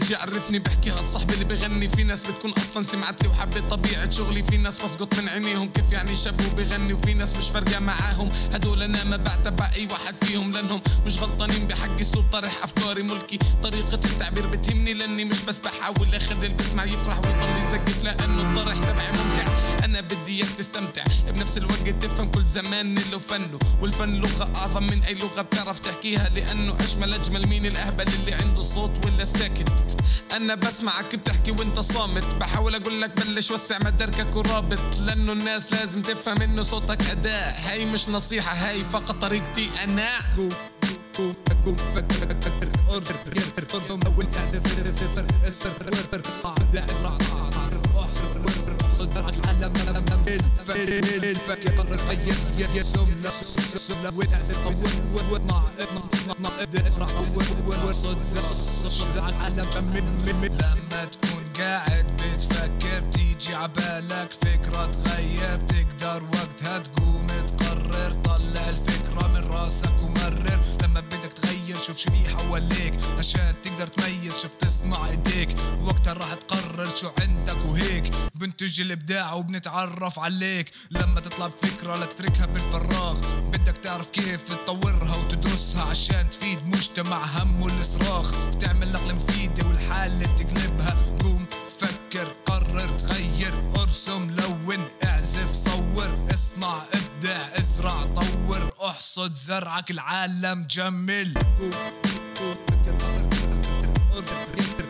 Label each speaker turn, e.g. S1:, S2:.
S1: بيجي عرفني بحكي هاد صاحبي اللي بغني. في ناس بتكون اصلا سمعت لي وحبت طبيعة شغلي، في ناس بسقط من عينيهم كيف يعني شاب وبغني، وفي ناس مش فارقة معاهم هدول انا ما بعتبع اي واحد فيهم، لانهم مش غلطانين بحق اسلوب طرح افكاري ملكي. طريقة التعبير بتهمني لاني مش بس بحاول اخلي اللي بسمع يفرح ويضل يزقف، لانه الطرح تبعي ممتع. انا بدي اياك تستمتع بنفس الوقت تفهم كل زمان له فنه، والفن لغة اعظم من اي لغة بتعرف تحكيها، لانه اجمل مين الاهبل اللي عنده صوت ولا الساكت. انا بسمعك بتحكي وانت صامت، بحاول اقول لك بلش وسع مداركك ورابط، لانه الناس لازم تفهم انه صوتك اداء. هاي مش نصيحة، هاي فقط طريقتي انا.
S2: قوم فكر اوردر وانت صفر السر صعب لا ازرع صدرك العالم الفك يقرر غير يسمنا وتعزف صور واطمع ابدا ازرع صد العالم من
S3: لما تكون قاعد بتفكر بتيجي عبالك فكرة تغير، تقدر وقتها تقوم تقرر، طلع الفكرة من راسك ومرر. لما بدك تغير شوف شو في حواليك عشان تقدر تميز شو بتصنع ايديك، وقتها راح تقرر شو عندك وهيك بنتج الابداع وبنتعرف عليك. لما تطلع بفكرة لا تتركها بالفراغ، بدك تعرف كيف تطورها وتدرسها عشان تفيد مجتمع همه الصراخ، بتعمل نقلة مفيدة والحالة تقلبها. قوم فكر قرر تغير، ارسم لون اعزف صور، اصنع ابدع ازرع طور، احصد زرعك العالم جمل.